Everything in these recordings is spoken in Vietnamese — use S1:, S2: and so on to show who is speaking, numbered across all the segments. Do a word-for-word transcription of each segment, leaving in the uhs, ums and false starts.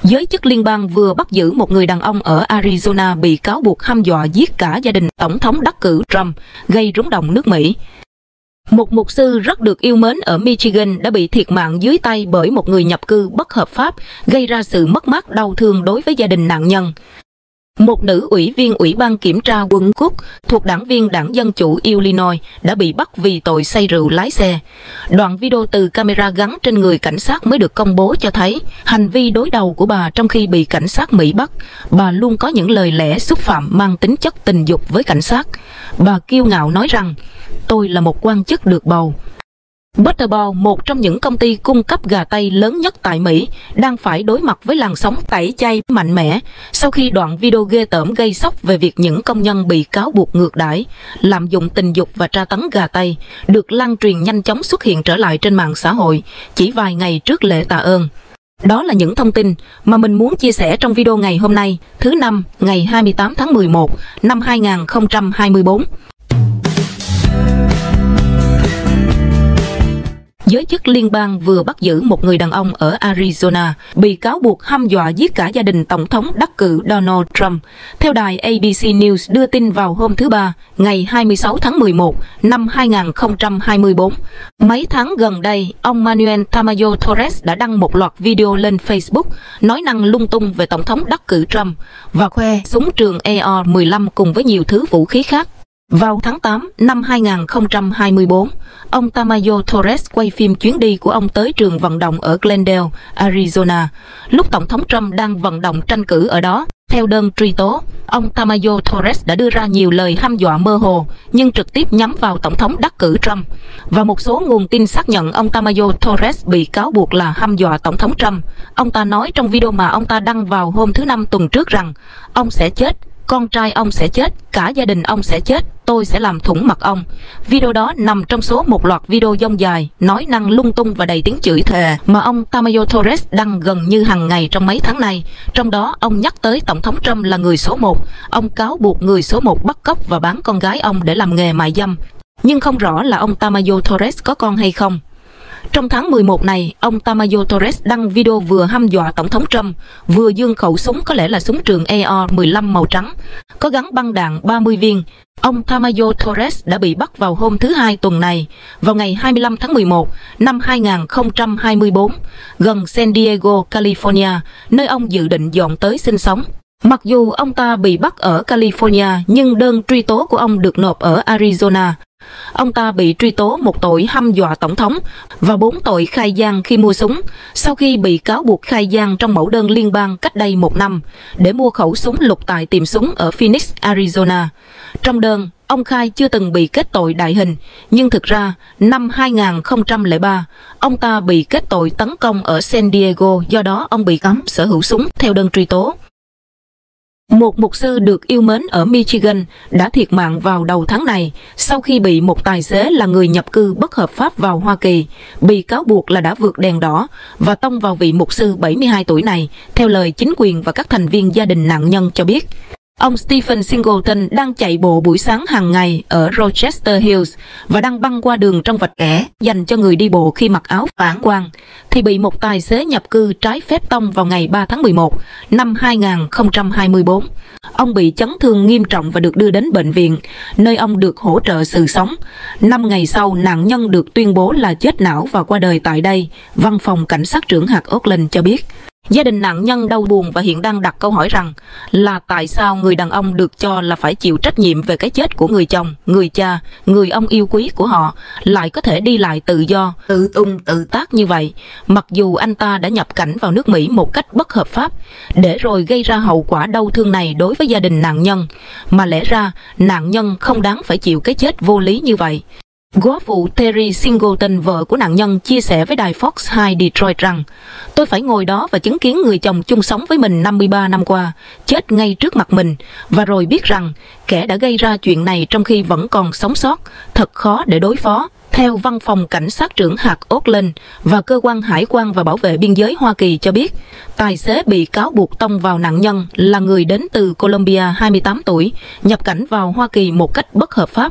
S1: Giới chức liên bang vừa bắt giữ một người đàn ông ở Arizona bị cáo buộc hăm dọa giết cả gia đình Tổng thống đắc cử Trump, gây rúng động nước Mỹ. Một mục sư rất được yêu mến ở Michigan đã bị thiệt mạng dưới tay bởi một người nhập cư bất hợp pháp, gây ra sự mất mát đau thương đối với gia đình nạn nhân. Một nữ ủy viên Ủy ban Kiểm tra Quân Cook thuộc đảng viên Đảng Dân Chủ Illinois đã bị bắt vì tội say rượu lái xe. Đoạn video từ camera gắn trên người cảnh sát mới được công bố cho thấy hành vi đối đầu của bà trong khi bị cảnh sát Mỹ bắt. Bà luôn có những lời lẽ xúc phạm mang tính chất tình dục với cảnh sát. Bà kiêu ngạo nói rằng, tôi là một quan chức được bầu. Butterball, một trong những công ty cung cấp gà tây lớn nhất tại Mỹ, đang phải đối mặt với làn sóng tẩy chay mạnh mẽ sau khi đoạn video ghê tởm gây sốc về việc những công nhân bị cáo buộc ngược đãi, lạm dụng tình dục và tra tấn gà tây được lan truyền nhanh chóng xuất hiện trở lại trên mạng xã hội chỉ vài ngày trước lễ tạ ơn. Đó là những thông tin mà mình muốn chia sẻ trong video ngày hôm nay, thứ Năm, ngày hai mươi tám tháng mười một năm hai nghìn không trăm hai mươi tư. Giới chức liên bang vừa bắt giữ một người đàn ông ở Arizona bị cáo buộc hăm dọa giết cả gia đình Tổng thống đắc cử Donald Trump. Theo đài A B C News đưa tin vào hôm thứ Ba, ngày hai mươi sáu tháng mười một năm hai nghìn không trăm hai mươi tư. Mấy tháng gần đây, ông Manuel Tamayo Torres đã đăng một loạt video lên Facebook nói năng lung tung về Tổng thống đắc cử Trump và khoe súng trường A R mười lăm cùng với nhiều thứ vũ khí khác. Vào tháng tám năm hai nghìn không trăm hai mươi tư, ông Tamayo Torres quay phim chuyến đi của ông tới trường vận động ở Glendale, Arizona, lúc Tổng thống Trump đang vận động tranh cử ở đó. Theo đơn truy tố, ông Tamayo Torres đã đưa ra nhiều lời hăm dọa mơ hồ nhưng trực tiếp nhắm vào Tổng thống đắc cử Trump. Và một số nguồn tin xác nhận ông Tamayo Torres bị cáo buộc là hăm dọa Tổng thống Trump. Ông ta nói trong video mà ông ta đăng vào hôm thứ Năm tuần trước rằng ông sẽ chết, con trai ông sẽ chết, cả gia đình ông sẽ chết, tôi sẽ làm thủng mặt ông. Video đó nằm trong số một loạt video dông dài, nói năng lung tung và đầy tiếng chửi thề mà ông Tamayo Torres đăng gần như hàng ngày trong mấy tháng này. Trong đó, ông nhắc tới Tổng thống Trump là người số một. Ông cáo buộc người số một bắt cóc và bán con gái ông để làm nghề mại dâm. Nhưng không rõ là ông Tamayo Torres có con hay không. Trong tháng mười một này, ông Tamayo Torres đăng video vừa hăm dọa Tổng thống Trump, vừa giương khẩu súng có lẽ là súng trường A R mười lăm màu trắng, có gắn băng đạn ba mươi viên. Ông Tamayo Torres đã bị bắt vào hôm thứ Hai tuần này, vào ngày hai mươi lăm tháng mười một năm hai nghìn không trăm hai mươi tư, gần San Diego, California, nơi ông dự định dọn tới sinh sống. Mặc dù ông ta bị bắt ở California, nhưng đơn truy tố của ông được nộp ở Arizona. Ông ta bị truy tố một tội hăm dọa tổng thống và bốn tội khai gian khi mua súng, sau khi bị cáo buộc khai gian trong mẫu đơn liên bang cách đây một năm để mua khẩu súng lục tại tiệm súng ở Phoenix, Arizona. Trong đơn, ông khai chưa từng bị kết tội đại hình, nhưng thực ra, năm hai nghìn không trăm lẻ ba, ông ta bị kết tội tấn công ở San Diego, do đó ông bị cấm sở hữu súng theo đơn truy tố. Một mục sư được yêu mến ở Michigan đã thiệt mạng vào đầu tháng này sau khi bị một tài xế là người nhập cư bất hợp pháp vào Hoa Kỳ, bị cáo buộc là đã vượt đèn đỏ và tông vào vị mục sư bảy mươi hai tuổi này, theo lời chính quyền và các thành viên gia đình nạn nhân cho biết. Ông Stephen Singleton đang chạy bộ buổi sáng hàng ngày ở Rochester Hills và đang băng qua đường trong vạch kẻ dành cho người đi bộ khi mặc áo phản quang, thì bị một tài xế nhập cư trái phép tông vào ngày ba tháng mười một năm hai nghìn không trăm hai mươi tư. Ông bị chấn thương nghiêm trọng và được đưa đến bệnh viện, nơi ông được hỗ trợ sự sống. Năm ngày sau, nạn nhân được tuyên bố là chết não và qua đời tại đây, văn phòng cảnh sát trưởng hạt Oakland cho biết. Gia đình nạn nhân đau buồn và hiện đang đặt câu hỏi rằng là tại sao người đàn ông được cho là phải chịu trách nhiệm về cái chết của người chồng, người cha, người ông yêu quý của họ lại có thể đi lại tự do, tự tung tự tác như vậy, mặc dù anh ta đã nhập cảnh vào nước Mỹ một cách bất hợp pháp, để rồi gây ra hậu quả đau thương này đối với gia đình nạn nhân, mà lẽ ra nạn nhân không đáng phải chịu cái chết vô lý như vậy. Góa phụ Terry Singleton, vợ của nạn nhân, chia sẻ với đài Fox hai Detroit rằng: "Tôi phải ngồi đó và chứng kiến người chồng chung sống với mình năm mươi ba năm qua chết ngay trước mặt mình, và rồi biết rằng kẻ đã gây ra chuyện này trong khi vẫn còn sống sót, thật khó để đối phó." Theo văn phòng cảnh sát trưởng hạt Oakland và cơ quan hải quan và bảo vệ biên giới Hoa Kỳ cho biết, tài xế bị cáo buộc tông vào nạn nhân là người đến từ Colombia, hai mươi tám tuổi, nhập cảnh vào Hoa Kỳ một cách bất hợp pháp.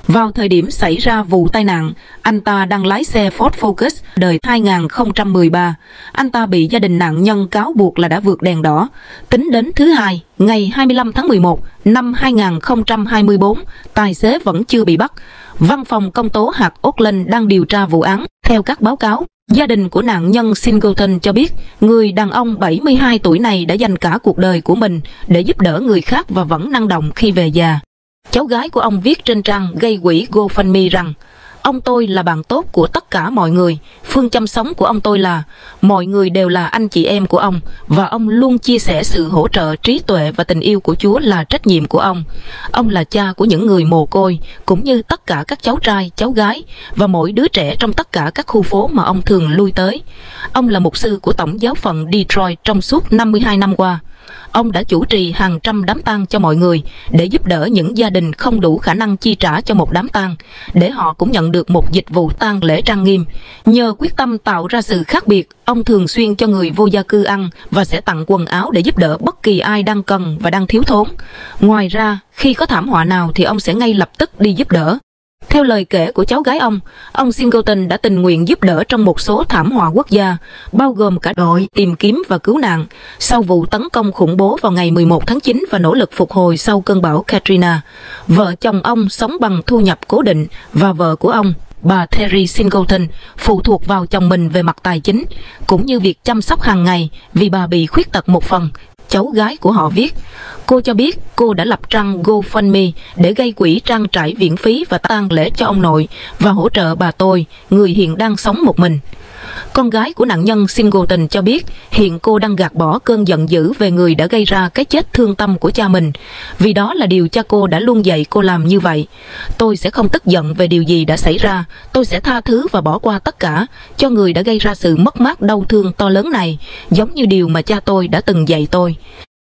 S1: Vào thời điểm xảy ra vụ tai nạn, anh ta đang lái xe Ford Focus đời hai nghìn không trăm mười ba. Anh ta bị gia đình nạn nhân cáo buộc là đã vượt đèn đỏ. Tính đến thứ Hai, ngày hai mươi lăm tháng mười một năm hai nghìn không trăm hai mươi tư, tài xế vẫn chưa bị bắt. Văn phòng công tố hạt Oakland đang điều tra vụ án. Theo các báo cáo, gia đình của nạn nhân Singleton cho biết người đàn ông bảy mươi hai tuổi này đã dành cả cuộc đời của mình để giúp đỡ người khác và vẫn năng động khi về già. Cháu gái của ông viết trên trang gây quỹ GoFundMe rằng: ông tôi là bạn tốt của tất cả mọi người. Phương châm sống của ông tôi là mọi người đều là anh chị em của ông, và ông luôn chia sẻ sự hỗ trợ, trí tuệ và tình yêu của Chúa là trách nhiệm của ông. Ông là cha của những người mồ côi, cũng như tất cả các cháu trai, cháu gái và mỗi đứa trẻ trong tất cả các khu phố mà ông thường lui tới. Ông là mục sư của Tổng giáo phận Detroit trong suốt năm mươi hai năm qua. Ông đã chủ trì hàng trăm đám tang cho mọi người để giúp đỡ những gia đình không đủ khả năng chi trả cho một đám tang, để họ cũng nhận được một dịch vụ tang lễ trang nghiêm. Nhờ quyết tâm tạo ra sự khác biệt, ông thường xuyên cho người vô gia cư ăn và sẽ tặng quần áo để giúp đỡ bất kỳ ai đang cần và đang thiếu thốn. Ngoài ra, khi có thảm họa nào thì ông sẽ ngay lập tức đi giúp đỡ. Theo lời kể của cháu gái ông, ông Singleton đã tình nguyện giúp đỡ trong một số thảm họa quốc gia, bao gồm cả đội tìm kiếm và cứu nạn sau vụ tấn công khủng bố vào ngày mười một tháng chín và nỗ lực phục hồi sau cơn bão Katrina. Vợ chồng ông sống bằng thu nhập cố định và vợ của ông, bà Terry Singleton, phụ thuộc vào chồng mình về mặt tài chính, cũng như việc chăm sóc hàng ngày vì bà bị khuyết tật một phần. Cháu gái của họ viết: cô cho biết cô đã lập trang GoFundMe để gây quỹ trang trải viện phí và tang lễ cho ông nội và hỗ trợ bà tôi, người hiện đang sống một mình. Con gái của nạn nhân Singleton cho biết hiện cô đang gạt bỏ cơn giận dữ về người đã gây ra cái chết thương tâm của cha mình, vì đó là điều cha cô đã luôn dạy cô làm như vậy. Tôi sẽ không tức giận về điều gì đã xảy ra, tôi sẽ tha thứ và bỏ qua tất cả cho người đã gây ra sự mất mát đau thương to lớn này, giống như điều mà cha tôi đã từng dạy tôi.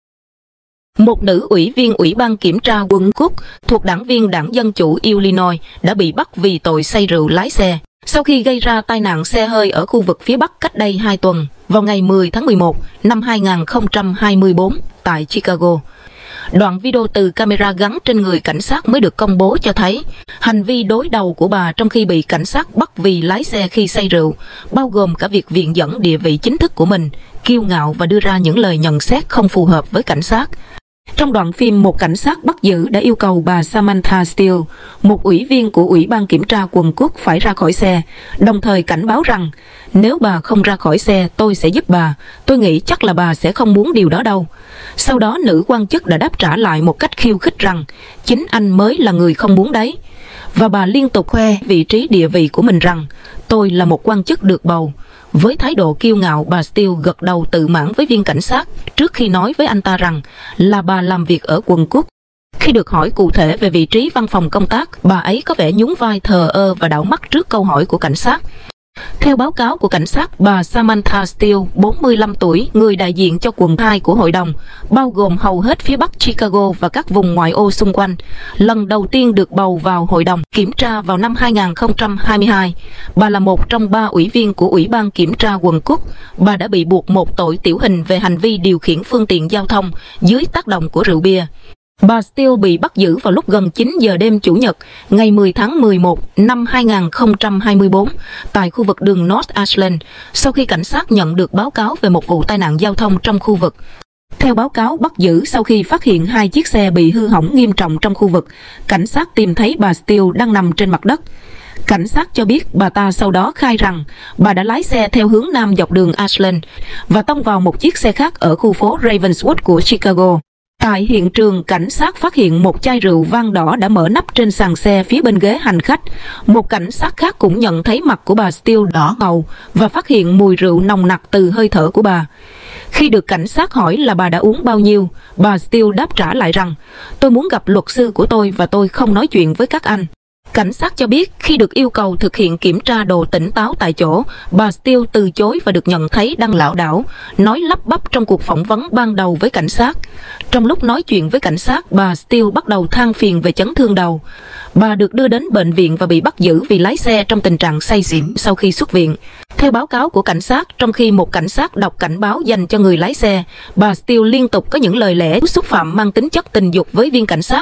S1: Một nữ ủy viên Ủy ban Kiểm tra Quận Cook thuộc đảng viên Đảng Dân Chủ Illinois đã bị bắt vì tội say rượu lái xe sau khi gây ra tai nạn xe hơi ở khu vực phía Bắc cách đây hai tuần, vào ngày mười tháng mười một năm hai nghìn không trăm hai mươi tư tại Chicago. Đoạn video từ camera gắn trên người cảnh sát mới được công bố cho thấy hành vi đối đầu của bà trong khi bị cảnh sát bắt vì lái xe khi say rượu, bao gồm cả việc viện dẫn địa vị chính thức của mình, kiêu ngạo và đưa ra những lời nhận xét không phù hợp với cảnh sát. Trong đoạn phim, một cảnh sát bắt giữ đã yêu cầu bà Samantha Steele, một ủy viên của Ủy ban Kiểm tra Quận Cook, phải ra khỏi xe, đồng thời cảnh báo rằng nếu bà không ra khỏi xe, tôi sẽ giúp bà. Tôi nghĩ chắc là bà sẽ không muốn điều đó đâu. Sau đó, nữ quan chức đã đáp trả lại một cách khiêu khích rằng chính anh mới là người không muốn đấy. Và bà liên tục khoe vị trí địa vị của mình rằng tôi là một quan chức được bầu. Với thái độ kiêu ngạo, bà Steele gật đầu tự mãn với viên cảnh sát trước khi nói với anh ta rằng là bà làm việc ở Quận Cook. Khi được hỏi cụ thể về vị trí văn phòng công tác, bà ấy có vẻ nhún vai thờ ơ và đảo mắt trước câu hỏi của cảnh sát. Theo báo cáo của cảnh sát, bà Samantha Steele, bốn mươi lăm tuổi, người đại diện cho quận hai của hội đồng, bao gồm hầu hết phía Bắc Chicago và các vùng ngoại ô xung quanh, lần đầu tiên được bầu vào hội đồng kiểm tra vào năm hai nghìn không trăm hai mươi hai. Bà là một trong ba ủy viên của Ủy ban Kiểm tra quận Cook. Bà đã bị buộc một tội tiểu hình về hành vi điều khiển phương tiện giao thông dưới tác động của rượu bia. Bà Steele bị bắt giữ vào lúc gần chín giờ đêm Chủ nhật, ngày mười tháng mười một năm hai nghìn không trăm hai mươi tư, tại khu vực đường North Ashland, sau khi cảnh sát nhận được báo cáo về một vụ tai nạn giao thông trong khu vực. Theo báo cáo bắt giữ sau khi phát hiện hai chiếc xe bị hư hỏng nghiêm trọng trong khu vực, cảnh sát tìm thấy bà Steele đang nằm trên mặt đất. Cảnh sát cho biết bà ta sau đó khai rằng bà đã lái xe theo hướng nam dọc đường Ashland và tông vào một chiếc xe khác ở khu phố Ravenswood của Chicago. Tại hiện trường, cảnh sát phát hiện một chai rượu vang đỏ đã mở nắp trên sàn xe phía bên ghế hành khách. Một cảnh sát khác cũng nhận thấy mặt của bà Steele đỏ ngầu và phát hiện mùi rượu nồng nặc từ hơi thở của bà. Khi được cảnh sát hỏi là bà đã uống bao nhiêu, bà Steele đáp trả lại rằng tôi muốn gặp luật sư của tôi và tôi không nói chuyện với các anh. Cảnh sát cho biết khi được yêu cầu thực hiện kiểm tra độ tỉnh táo tại chỗ, bà Steele từ chối và được nhận thấy đang lảo đảo, nói lắp bắp trong cuộc phỏng vấn ban đầu với cảnh sát. Trong lúc nói chuyện với cảnh sát, bà Steele bắt đầu than phiền về chấn thương đầu. Bà được đưa đến bệnh viện và bị bắt giữ vì lái xe trong tình trạng say xỉn sau khi xuất viện. Theo báo cáo của cảnh sát, trong khi một cảnh sát đọc cảnh báo dành cho người lái xe, bà Steele liên tục có những lời lẽ xúc phạm mang tính chất tình dục với viên cảnh sát.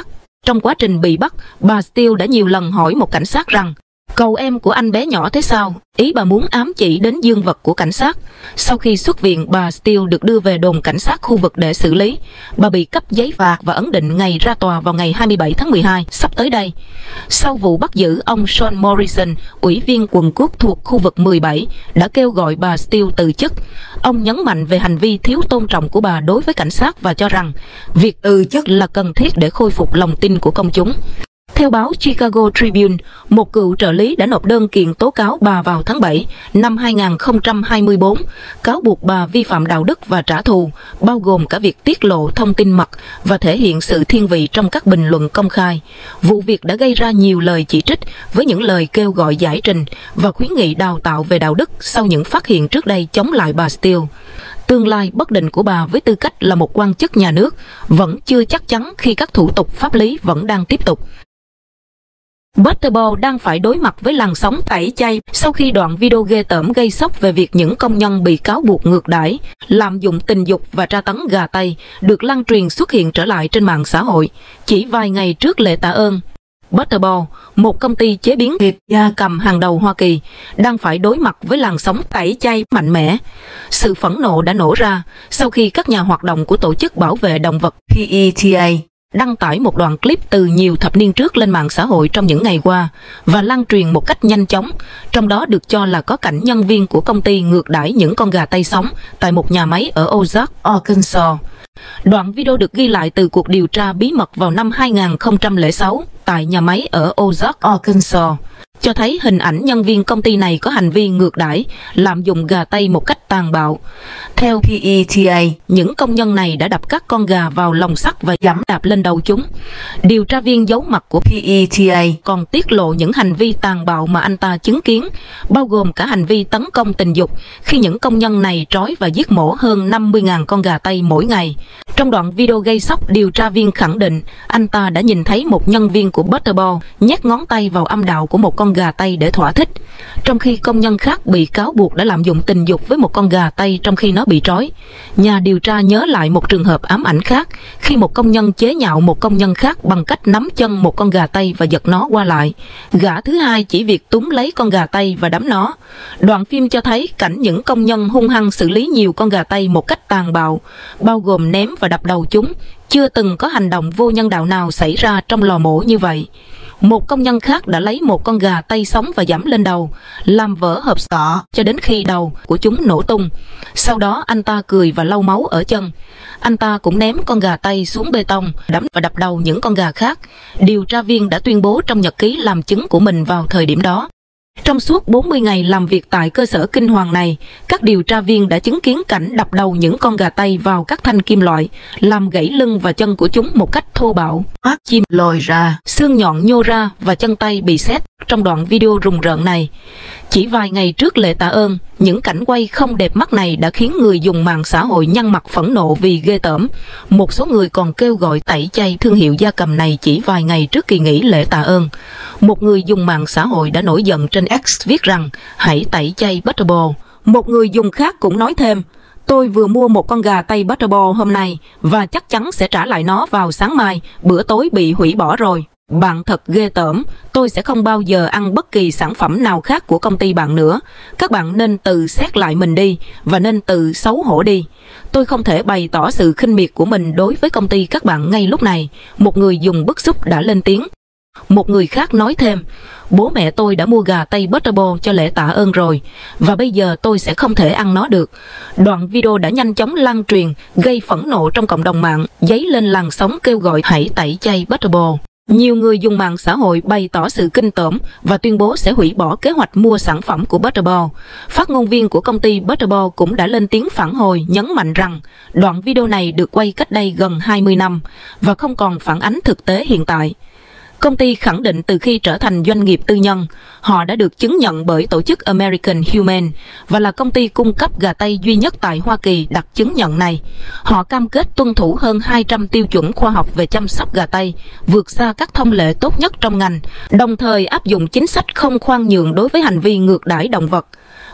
S1: Trong quá trình bị bắt, bà Steele đã nhiều lần hỏi một cảnh sát rằng cậu em của anh bé nhỏ thế sao? Ý bà muốn ám chỉ đến dương vật của cảnh sát. Sau khi xuất viện, bà Steele được đưa về đồn cảnh sát khu vực để xử lý. Bà bị cấp giấy phạt và ấn định ngày ra tòa vào ngày hai mươi bảy tháng mười hai sắp tới đây. Sau vụ bắt giữ, ông Sean Morrison, ủy viên quần quốc thuộc khu vực mười bảy, đã kêu gọi bà Steele từ chức. Ông nhấn mạnh về hành vi thiếu tôn trọng của bà đối với cảnh sát và cho rằng việc từ chức là cần thiết để khôi phục lòng tin của công chúng. Theo báo Chicago Tribune, một cựu trợ lý đã nộp đơn kiện tố cáo bà vào tháng bảy năm hai nghìn không trăm hai mươi tư, cáo buộc bà vi phạm đạo đức và trả thù, bao gồm cả việc tiết lộ thông tin mật và thể hiện sự thiên vị trong các bình luận công khai. Vụ việc đã gây ra nhiều lời chỉ trích với những lời kêu gọi giải trình và khuyến nghị đào tạo về đạo đức sau những phát hiện trước đây chống lại bà Steele. Tương lai bất định của bà với tư cách là một quan chức nhà nước vẫn chưa chắc chắn khi các thủ tục pháp lý vẫn đang tiếp tục. Butterball đang phải đối mặt với làn sóng tẩy chay sau khi đoạn video ghê tởm gây sốc về việc những công nhân bị cáo buộc ngược đãi, lạm dụng tình dục và tra tấn gà tây được lan truyền xuất hiện trở lại trên mạng xã hội chỉ vài ngày trước lễ tạ ơn. Butterball, một công ty chế biến thịt gia cầm hàng đầu Hoa Kỳ, đang phải đối mặt với làn sóng tẩy chay mạnh mẽ. Sự phẫn nộ đã nổ ra sau khi các nhà hoạt động của tổ chức bảo vệ động vật P E T A đăng tải một đoạn clip từ nhiều thập niên trước lên mạng xã hội trong những ngày qua và lan truyền một cách nhanh chóng, trong đó được cho là có cảnh nhân viên của công ty ngược đãi những con gà tây sống tại một nhà máy ở Ozark, Arkansas. Đoạn video được ghi lại từ cuộc điều tra bí mật vào năm hai nghìn không trăm lẻ sáu tại nhà máy ở Ozark, Arkansas, cho thấy hình ảnh nhân viên công ty này có hành vi ngược đãi, lạm dụng gà tây một cách tàn bạo. Theo P E T A, những công nhân này đã đập các con gà vào lồng sắt và giẫm đạp lên đầu chúng. Điều tra viên giấu mặt của P E T A còn tiết lộ những hành vi tàn bạo mà anh ta chứng kiến, bao gồm cả hành vi tấn công tình dục khi những công nhân này trói và giết mổ hơn năm mươi nghìn con gà tây mỗi ngày. Trong đoạn video gây sốc, điều tra viên khẳng định anh ta đã nhìn thấy một nhân viên của Butterball nhét ngón tay vào âm đạo của một con gà tây để thỏa thích, trong khi công nhân khác bị cáo buộc đã lạm dụng tình dục với một con gà tây trong khi nó bị trói. Nhà điều tra nhớ lại một trường hợp ám ảnh khác khi một công nhân chế nhạo một công nhân khác bằng cách nắm chân một con gà tây và giật nó qua lại. Gã thứ hai chỉ việc túm lấy con gà tây và đấm nó. Đoạn phim cho thấy cảnh những công nhân hung hăng xử lý nhiều con gà tây một cách tàn bạo, bao gồm ném và đập đầu chúng. Chưa từng có hành động vô nhân đạo nào xảy ra trong lò mổ như vậy. Một công nhân khác đã lấy một con gà tây sống và giẫm lên đầu, làm vỡ hộp sọ cho đến khi đầu của chúng nổ tung. Sau đó anh ta cười và lau máu ở chân. Anh ta cũng ném con gà tây xuống bê tông, đấm và đập đầu những con gà khác. Điều tra viên đã tuyên bố trong nhật ký làm chứng của mình vào thời điểm đó. Trong suốt bốn mươi ngày làm việc tại cơ sở kinh hoàng này, các điều tra viên đã chứng kiến cảnh đập đầu những con gà tây vào các thanh kim loại, làm gãy lưng và chân của chúng một cách thô bạo. Mắt chim lòi ra, xương nhọn nhô ra và chân tay bị xét trong đoạn video rùng rợn này. Chỉ vài ngày trước lễ tạ ơn, những cảnh quay không đẹp mắt này đã khiến người dùng mạng xã hội nhăn mặt phẫn nộ vì ghê tởm. Một số người còn kêu gọi tẩy chay thương hiệu gia cầm này chỉ vài ngày trước kỳ nghỉ lễ tạ ơn. Một người dùng mạng xã hội đã nổi giận trên X viết rằng hãy tẩy chay Butterball. Một người dùng khác cũng nói thêm: tôi vừa mua một con gà tây Butterball hôm nay và chắc chắn sẽ trả lại nó vào sáng mai, bữa tối bị hủy bỏ rồi. Bạn thật ghê tởm, tôi sẽ không bao giờ ăn bất kỳ sản phẩm nào khác của công ty bạn nữa. Các bạn nên tự xét lại mình đi và nên tự xấu hổ đi. Tôi không thể bày tỏ sự khinh miệt của mình đối với công ty các bạn ngay lúc này, một người dùng bức xúc đã lên tiếng. Một người khác nói thêm: bố mẹ tôi đã mua gà tây Butterball cho lễ tạ ơn rồi, và bây giờ tôi sẽ không thể ăn nó được. Đoạn video đã nhanh chóng lan truyền, gây phẫn nộ trong cộng đồng mạng, dấy lên làn sóng kêu gọi hãy tẩy chay Butterball. Nhiều người dùng mạng xã hội bày tỏ sự kinh tởm và tuyên bố sẽ hủy bỏ kế hoạch mua sản phẩm của Butterball. Phát ngôn viên của công ty Butterball cũng đã lên tiếng phản hồi, nhấn mạnh rằng đoạn video này được quay cách đây gần hai mươi năm và không còn phản ánh thực tế hiện tại. Công ty khẳng định từ khi trở thành doanh nghiệp tư nhân, họ đã được chứng nhận bởi tổ chức American Humane và là công ty cung cấp gà tây duy nhất tại Hoa Kỳ đặt chứng nhận này. Họ cam kết tuân thủ hơn hai trăm tiêu chuẩn khoa học về chăm sóc gà tây, vượt xa các thông lệ tốt nhất trong ngành, đồng thời áp dụng chính sách không khoan nhượng đối với hành vi ngược đãi động vật.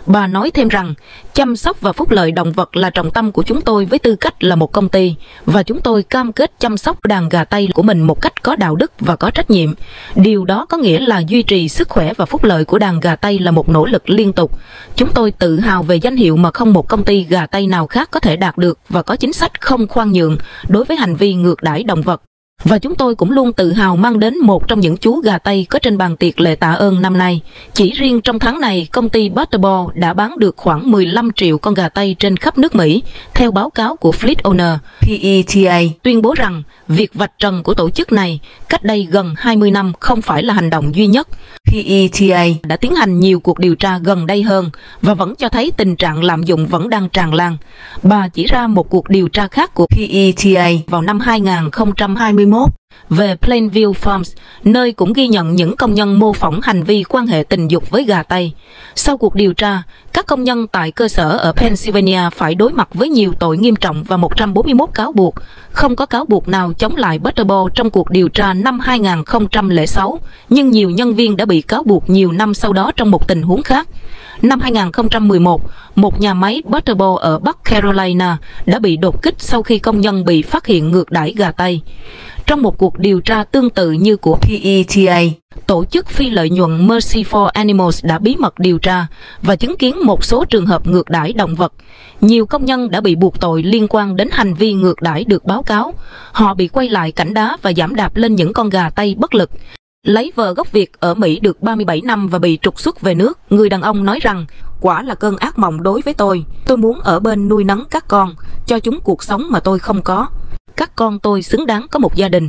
S1: Bà nói thêm rằng, chăm sóc và phúc lợi động vật là trọng tâm của chúng tôi với tư cách là một công ty, và chúng tôi cam kết chăm sóc đàn gà Tây của mình một cách có đạo đức và có trách nhiệm. Điều đó có nghĩa là duy trì sức khỏe và phúc lợi của đàn gà Tây là một nỗ lực liên tục. Chúng tôi tự hào về danh hiệu mà không một công ty gà Tây nào khác có thể đạt được và có chính sách không khoan nhượng đối với hành vi ngược đãi động vật. Và chúng tôi cũng luôn tự hào mang đến một trong những chú gà Tây có trên bàn tiệc lễ tạ ơn năm nay. Chỉ riêng trong tháng này, công ty Butterball đã bán được khoảng mười lăm triệu con gà Tây trên khắp nước Mỹ, theo báo cáo của Fleet Owner. pê e tê a tuyên bố rằng việc vạch trần của tổ chức này cách đây gần hai mươi năm không phải là hành động duy nhất. pê e tê a đã tiến hành nhiều cuộc điều tra gần đây hơn và vẫn cho thấy tình trạng lạm dụng vẫn đang tràn lan. Bà chỉ ra một cuộc điều tra khác của pê e tê a vào năm hai nghìn không trăm hai mươi mốt về Plainview Farms, nơi cũng ghi nhận những công nhân mô phỏng hành vi quan hệ tình dục với gà Tây. Sau cuộc điều tra, các công nhân tại cơ sở ở Pennsylvania phải đối mặt với nhiều tội nghiêm trọng và một trăm bốn mươi mốt cáo buộc. Không có cáo buộc nào chống lại Butterball trong cuộc điều tra năm hai nghìn không trăm lẻ sáu, nhưng nhiều nhân viên đã bị cáo buộc nhiều năm sau đó trong một tình huống khác. Năm hai nghìn không trăm mười một, một nhà máy Butterball ở Bắc Carolina đã bị đột kích sau khi công nhân bị phát hiện ngược đãi gà Tây. Trong một cuộc điều tra tương tự như của pê e tê a, tổ chức phi lợi nhuận Mercy for Animals đã bí mật điều tra và chứng kiến một số trường hợp ngược đãi động vật. Nhiều công nhân đã bị buộc tội liên quan đến hành vi ngược đãi được báo cáo. Họ bị quay lại cảnh đá và giẫm đạp lên những con gà Tây bất lực. Lấy vợ gốc Việt ở Mỹ được ba mươi bảy năm và bị trục xuất về nước, người đàn ông nói rằng, quả là cơn ác mộng đối với tôi. Tôi muốn ở bên nuôi nấng các con, cho chúng cuộc sống mà tôi không có. Các con tôi xứng đáng có một gia đình.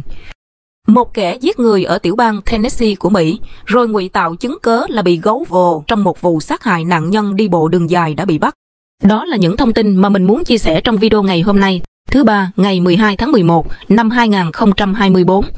S1: Một kẻ giết người ở tiểu bang Tennessee của Mỹ, rồi ngụy tạo chứng cớ là bị gấu vồ trong một vụ sát hại nạn nhân đi bộ đường dài đã bị bắt. Đó là những thông tin mà mình muốn chia sẻ trong video ngày hôm nay, thứ ba, ngày mười hai tháng mười một năm hai nghìn không trăm hai mươi tư.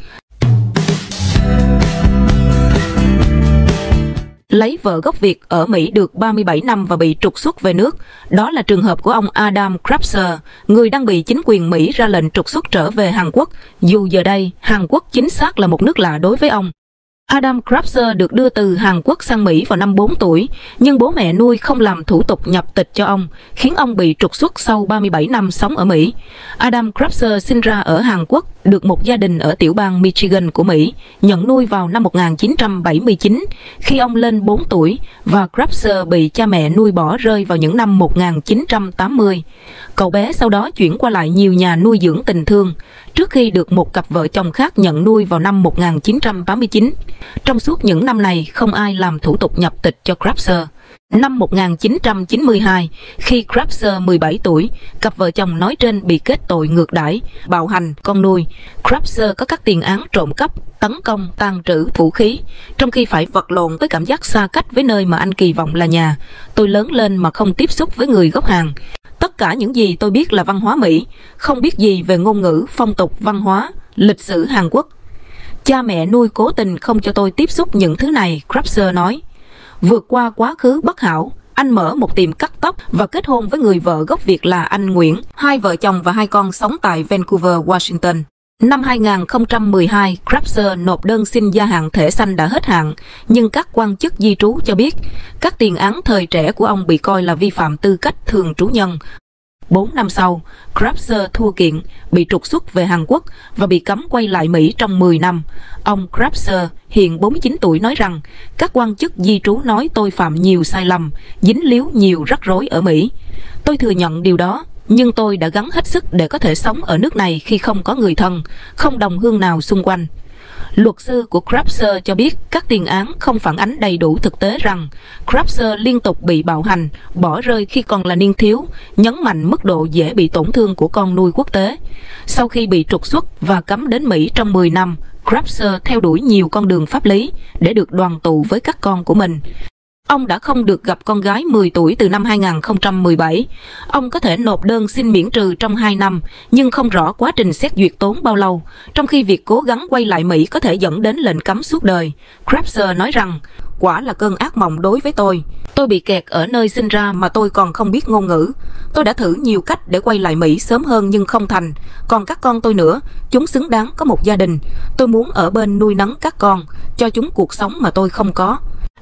S1: Lấy vợ gốc Việt ở Mỹ được ba mươi bảy năm và bị trục xuất về nước. Đó là trường hợp của ông Adam Crapser, người đang bị chính quyền Mỹ ra lệnh trục xuất trở về Hàn Quốc, dù giờ đây Hàn Quốc chính xác là một nước lạ đối với ông. Adam Crapser được đưa từ Hàn Quốc sang Mỹ vào năm bốn tuổi, nhưng bố mẹ nuôi không làm thủ tục nhập tịch cho ông, khiến ông bị trục xuất sau ba mươi bảy năm sống ở Mỹ. Adam Crapser sinh ra ở Hàn Quốc, được một gia đình ở tiểu bang Michigan của Mỹ nhận nuôi vào năm một nghìn chín trăm bảy mươi chín khi ông lên bốn tuổi, và Crapser bị cha mẹ nuôi bỏ rơi vào những năm một nghìn chín trăm tám mươi. Cậu bé sau đó chuyển qua lại nhiều nhà nuôi dưỡng tình thương, trước khi được một cặp vợ chồng khác nhận nuôi vào năm một nghìn chín trăm tám mươi chín. Trong suốt những năm này, không ai làm thủ tục nhập tịch cho Crapser. Năm một nghìn chín trăm chín mươi hai, khi Crapser mười bảy tuổi, cặp vợ chồng nói trên bị kết tội ngược đãi, bạo hành con nuôi. Crapser có các tiền án trộm cắp, tấn công, tàng trữ vũ khí, trong khi phải vật lộn với cảm giác xa cách với nơi mà anh kỳ vọng là nhà. Tôi lớn lên mà không tiếp xúc với người gốc Hàn. Tất cả những gì tôi biết là văn hóa Mỹ, không biết gì về ngôn ngữ, phong tục, văn hóa, lịch sử Hàn Quốc. Cha mẹ nuôi cố tình không cho tôi tiếp xúc những thứ này, Crapser nói. Vượt qua quá khứ bất hảo, anh mở một tiệm cắt tóc và kết hôn với người vợ gốc Việt là anh Nguyễn. Hai vợ chồng và hai con sống tại Vancouver, Washington. Năm hai nghìn không trăm mười hai, Crapser nộp đơn xin gia hạn thẻ xanh đã hết hạn, nhưng các quan chức di trú cho biết các tiền án thời trẻ của ông bị coi là vi phạm tư cách thường trú nhân. Bốn năm sau, Crapser thua kiện, bị trục xuất về Hàn Quốc và bị cấm quay lại Mỹ trong mười năm. Ông Crapser, hiện bốn mươi chín tuổi, nói rằng các quan chức di trú nói tôi phạm nhiều sai lầm, dính líu nhiều rắc rối ở Mỹ. Tôi thừa nhận điều đó, nhưng tôi đã gắng hết sức để có thể sống ở nước này khi không có người thân, không đồng hương nào xung quanh. Luật sư của Crapser cho biết các tiền án không phản ánh đầy đủ thực tế rằng Crapser liên tục bị bạo hành, bỏ rơi khi còn là niên thiếu, nhấn mạnh mức độ dễ bị tổn thương của con nuôi quốc tế. Sau khi bị trục xuất và cấm đến Mỹ trong mười năm, Crapser theo đuổi nhiều con đường pháp lý để được đoàn tụ với các con của mình. Ông đã không được gặp con gái mười tuổi từ năm hai nghìn không trăm mười bảy. Ông có thể nộp đơn xin miễn trừ trong hai năm, nhưng không rõ quá trình xét duyệt tốn bao lâu, trong khi việc cố gắng quay lại Mỹ có thể dẫn đến lệnh cấm suốt đời. Crapser nói rằng, quả là cơn ác mộng đối với tôi. Tôi bị kẹt ở nơi sinh ra mà tôi còn không biết ngôn ngữ. Tôi đã thử nhiều cách để quay lại Mỹ sớm hơn nhưng không thành. Còn các con tôi nữa, chúng xứng đáng có một gia đình. Tôi muốn ở bên nuôi nấng các con, cho chúng cuộc sống mà tôi không có.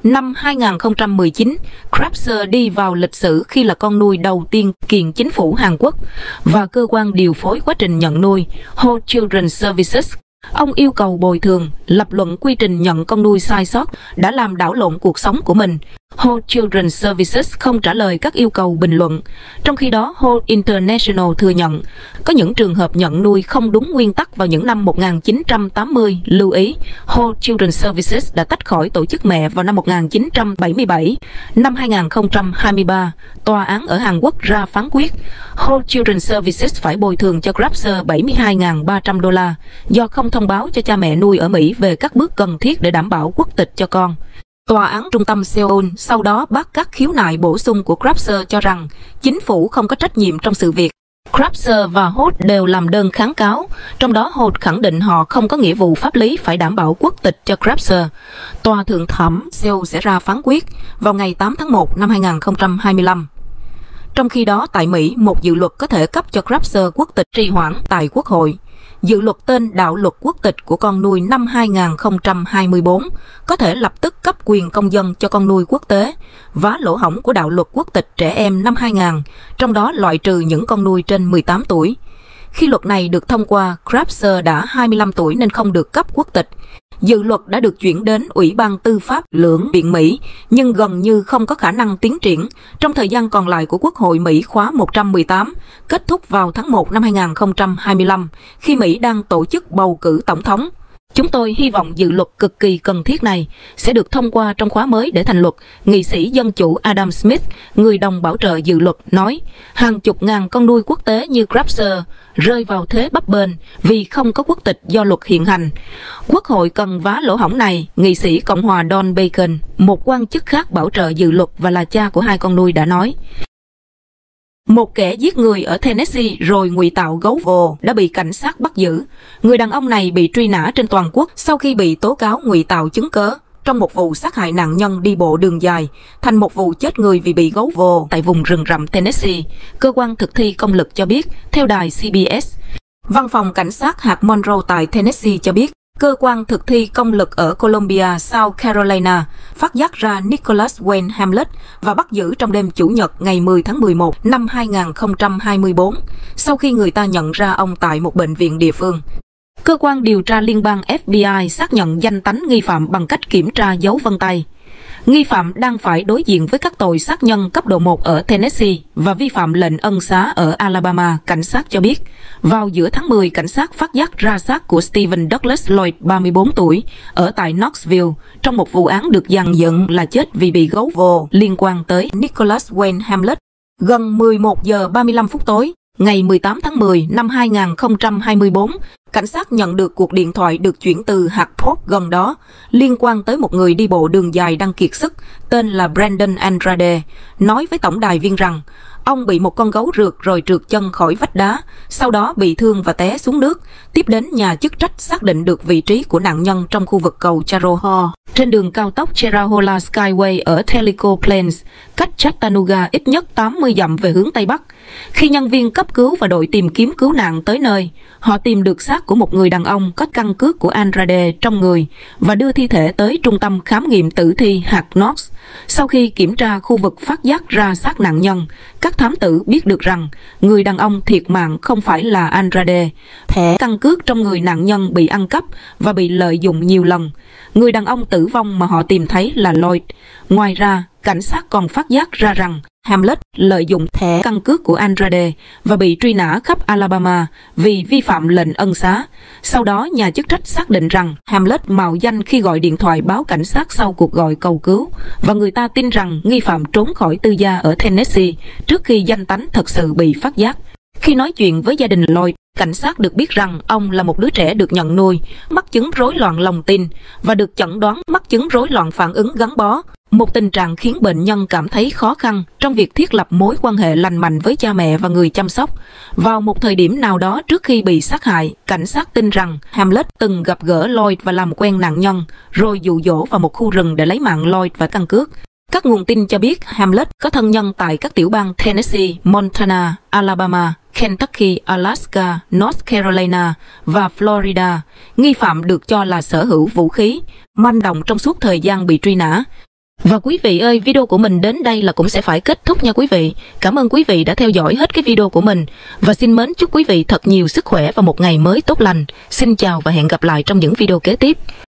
S1: Năm hai nghìn không trăm mười chín, Crapser đi vào lịch sử khi là con nuôi đầu tiên kiện chính phủ Hàn Quốc và cơ quan điều phối quá trình nhận nuôi Ho Children's Services. Ông yêu cầu bồi thường, lập luận quy trình nhận con nuôi sai sót đã làm đảo lộn cuộc sống của mình. Ho Children's Services không trả lời các yêu cầu bình luận. Trong khi đó, Ho International thừa nhận có những trường hợp nhận nuôi không đúng nguyên tắc vào những năm một nghìn chín trăm tám mươi. Lưu ý, Ho Children's Services đã tách khỏi tổ chức mẹ vào năm một nghìn chín trăm bảy mươi bảy. Năm hai nghìn không trăm hai mươi ba, tòa án ở Hàn Quốc ra phán quyết Ho Children's Services phải bồi thường cho Crapser bảy mươi hai nghìn ba trăm đô la do không thông báo cho cha mẹ nuôi ở Mỹ về các bước cần thiết để đảm bảo quốc tịch cho con. Tòa án trung tâm Seoul sau đó bác các khiếu nại bổ sung của Crapser cho rằng chính phủ không có trách nhiệm trong sự việc. Crapser và Hot đều làm đơn kháng cáo, trong đó Hot khẳng định họ không có nghĩa vụ pháp lý phải đảm bảo quốc tịch cho Crapser. Tòa thượng thẩm Seoul sẽ ra phán quyết vào ngày tám tháng một năm hai nghìn không trăm hai mươi lăm. Trong khi đó, tại Mỹ, một dự luật có thể cấp cho Crapser quốc tịch trì hoãn tại Quốc hội. Dự luật tên Đạo luật quốc tịch của con nuôi năm hai nghìn không trăm hai mươi tư có thể lập tức cấp quyền công dân cho con nuôi quốc tế, vá lỗ hổng của Đạo luật quốc tịch trẻ em năm hai nghìn, trong đó loại trừ những con nuôi trên mười tám tuổi. Khi luật này được thông qua, Crapser đã hai mươi lăm tuổi nên không được cấp quốc tịch. Dự luật đã được chuyển đến Ủy ban Tư pháp Lưỡng viện Mỹ, nhưng gần như không có khả năng tiến triển trong thời gian còn lại của Quốc hội Mỹ khóa một trăm mười tám, kết thúc vào tháng một năm hai nghìn không trăm hai mươi lăm, khi Mỹ đang tổ chức bầu cử tổng thống. Chúng tôi hy vọng dự luật cực kỳ cần thiết này sẽ được thông qua trong khóa mới để thành luật, nghị sĩ Dân chủ Adam Smith, người đồng bảo trợ dự luật, nói. Hàng chục ngàn con nuôi quốc tế như Crapser rơi vào thế bấp bênh vì không có quốc tịch do luật hiện hành. Quốc hội cần vá lỗ hổng này, nghị sĩ Cộng hòa Don Bacon, một quan chức khác bảo trợ dự luật và là cha của hai con nuôi, đã nói. Một kẻ giết người ở Tennessee rồi ngụy tạo gấu vồ đã bị cảnh sát bắt giữ. Người đàn ông này bị truy nã trên toàn quốc sau khi bị tố cáo ngụy tạo chứng cớ trong một vụ sát hại nạn nhân đi bộ đường dài thành một vụ chết người vì bị gấu vồ tại vùng rừng rậm Tennessee, cơ quan thực thi công lực cho biết, theo đài C B S. Văn phòng cảnh sát hạt Monroe tại Tennessee cho biết, cơ quan thực thi công lực ở Columbia, South Carolina phát giác ra Nicholas Wayne Hamlet và bắt giữ trong đêm Chủ nhật ngày mười tháng mười một năm hai nghìn không trăm hai mươi tư, sau khi người ta nhận ra ông tại một bệnh viện địa phương. Cơ quan điều tra liên bang F B I xác nhận danh tánh nghi phạm bằng cách kiểm tra dấu vân tay. Nghi phạm đang phải đối diện với các tội sát nhân cấp độ một ở Tennessee và vi phạm lệnh ân xá ở Alabama, cảnh sát cho biết. Vào giữa tháng mười, cảnh sát phát giác ra xác của Stephen Douglas Lloyd, ba mươi tư tuổi, ở tại Knoxville, trong một vụ án được dàn dựng là chết vì bị gấu vồ liên quan tới Nicholas Wayne Hamlet. Gần mười một giờ ba mươi lăm phút tối, ngày mười tám tháng mười năm hai nghìn không trăm hai mươi tư, cảnh sát nhận được cuộc điện thoại được chuyển từ hạt Port gần đó, liên quan tới một người đi bộ đường dài đang kiệt sức, tên là Brandon Andrade, nói với tổng đài viên rằng ông bị một con gấu rượt rồi trượt chân khỏi vách đá, sau đó bị thương và té xuống nước. Tiếp đến, nhà chức trách xác định được vị trí của nạn nhân trong khu vực cầu Charahoe, trên đường cao tốc Cherahola Skyway ở Tellico Plains, cách Chattanooga ít nhất tám mươi dặm về hướng Tây Bắc. Khi nhân viên cấp cứu và đội tìm kiếm cứu nạn tới nơi, họ tìm được xác của một người đàn ông có căn cước của Andrade trong người và đưa thi thể tới trung tâm khám nghiệm tử thi hạt Knox. Sau khi kiểm tra khu vực phát giác ra xác nạn nhân, các thám tử biết được rằng người đàn ông thiệt mạng không phải là Andrade. Thẻ căn cước trong người nạn nhân bị ăn cắp và bị lợi dụng nhiều lần. Người đàn ông tử vong mà họ tìm thấy là Lloyd. Ngoài ra, cảnh sát còn phát giác ra rằng Hamlet lợi dụng thẻ căn cước của Andrade và bị truy nã khắp Alabama vì vi phạm lệnh ân xá. Sau đó, nhà chức trách xác định rằng Hamlet mạo danh khi gọi điện thoại báo cảnh sát sau cuộc gọi cầu cứu, và người ta tin rằng nghi phạm trốn khỏi tư gia ở Tennessee trước khi danh tánh thật sự bị phát giác. Khi nói chuyện với gia đình Lloyd, cảnh sát được biết rằng ông là một đứa trẻ được nhận nuôi, mắc chứng rối loạn lòng tin và được chẩn đoán mắc chứng rối loạn phản ứng gắn bó, một tình trạng khiến bệnh nhân cảm thấy khó khăn trong việc thiết lập mối quan hệ lành mạnh với cha mẹ và người chăm sóc. Vào một thời điểm nào đó trước khi bị sát hại, cảnh sát tin rằng Hamlet từng gặp gỡ Lloyd và làm quen nạn nhân, rồi dụ dỗ vào một khu rừng để lấy mạng Lloyd và căn cước. Các nguồn tin cho biết Hamlet có thân nhân tại các tiểu bang Tennessee, Montana, Alabama, Kentucky, Alaska, North Carolina và Florida. Nghi phạm được cho là sở hữu vũ khí, manh động trong suốt thời gian bị truy nã. Và quý vị ơi, video của mình đến đây là cũng sẽ phải kết thúc nha quý vị. Cảm ơn quý vị đã theo dõi hết cái video của mình. Và xin mến chúc quý vị thật nhiều sức khỏe và một ngày mới tốt lành. Xin chào và hẹn gặp lại trong những video kế tiếp.